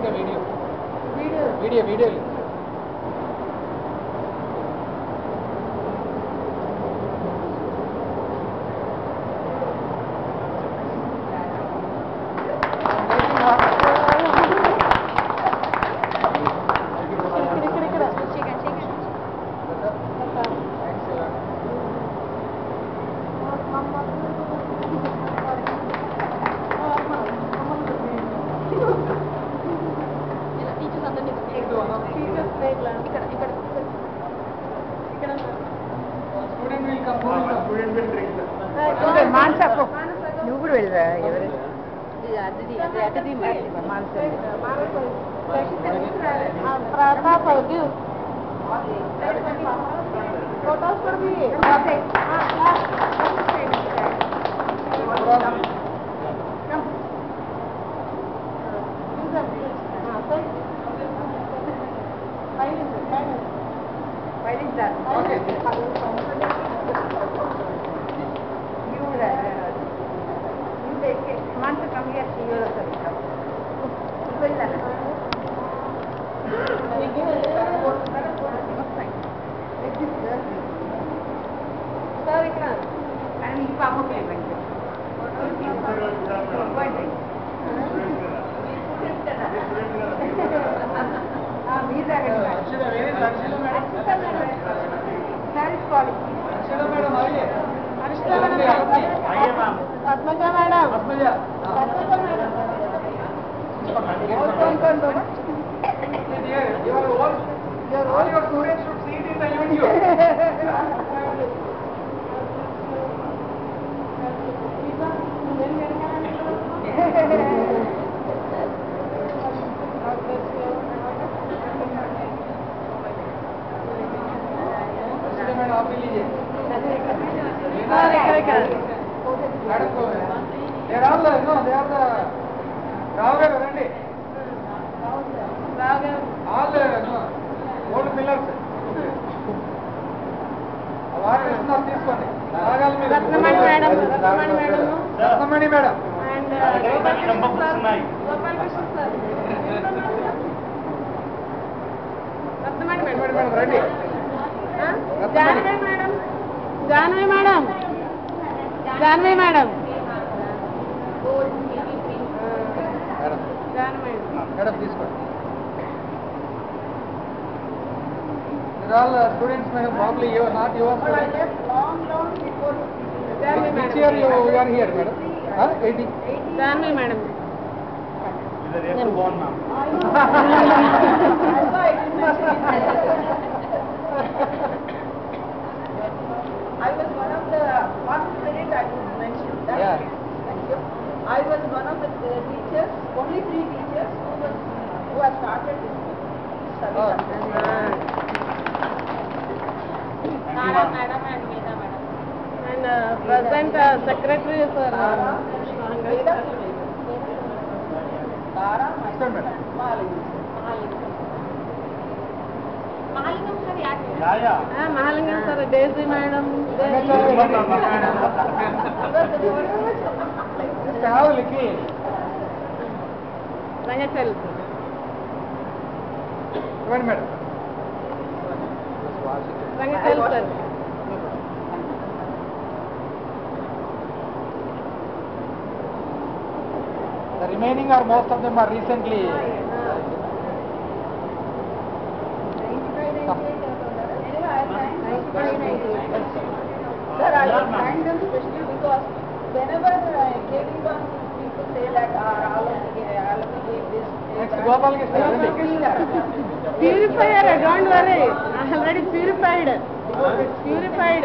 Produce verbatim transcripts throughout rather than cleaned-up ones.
इसका video video video video photos पर भी Atmaja madam. Atmaja. Atmaja madam. Kौन कौन दो? Your all, your all your students should see it in the video. Madam आप भी लीजिए मैडम को they are all no they are the రావు గారు రండి రావు గారు all no old pillars వారు ఇస్తున్నారు తీసుకోండి రాగాల మీద Ratnamani madam Ratnamani madam Ratnamani madam and Gopal Krishna sir Ratnamani madam madam రండి Janvi madam Janvi madam Janvi madam Janvi madam తీసుకోండి all students may have probably you not yours long long before Janvi madam which year you are here madam huh eighty Janvi madam is the rest born now I was one of the one minute I would mention that yeah thank you I was one of the teachers only three teachers who was who have started this study oh. Nara madam and Meena madam and uh, present uh, secretary sir Nara Veda Nara myself madam Mahalingam Mahalingam sir yaar yeah yeah ah Mahalingam sir Daisy madam how likhi Rangachal one madam Rangachal sir the remaining are most of them are recently sir I thank them especially because whenever uh, giving them people say that our alumni alumni gave this next Gopal ki purifier don't worry already purified purified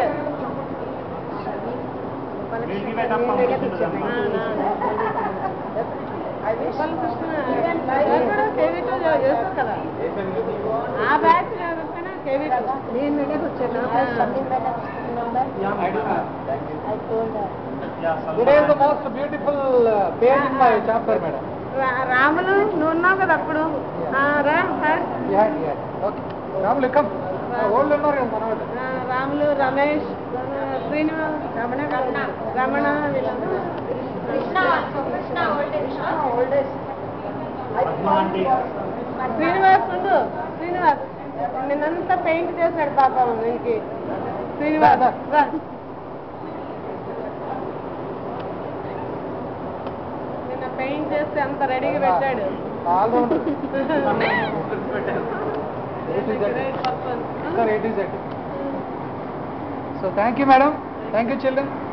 I wish even like K V two చేస్తారు కదా ఆ batch ఎవరికైనా K V two నేను మీడియాకి వచ్చాను something better number yeah I do have I told her yeah today is the most beautiful uh, page in my chapter madam Ramulu నువ్వు ఉన్నావు కదా అప్పుడు రా yeah yeah okay Ramulu come old ఉన్నారు కదా మనవాళ్ళు రాములు రమేష్ శ్రీనివాస్ రమణ రమణ వీళ్ళందరూ కృష్ణ కృష్ణ ఓల్డేజ్ ఓల్డేజ్ శ్రీనివాస్ ఉండు శ్రీనివాస్ నిన్నంతా పెయింట్ చేశాడు పాపం నీకు శ్రీనివాస్ రా నిన్న పెయింట్ చేస్తే అంత రెడీగా పెట్టాడు So thank you, madam. Thank you, children.